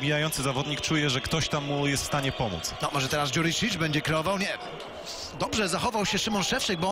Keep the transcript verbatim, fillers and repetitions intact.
przebijający zawodnik czuje, że ktoś tam mu jest w stanie pomóc. No może teraz Juricic będzie kreował? Nie. Dobrze zachował się Szymon Szewczyk, bo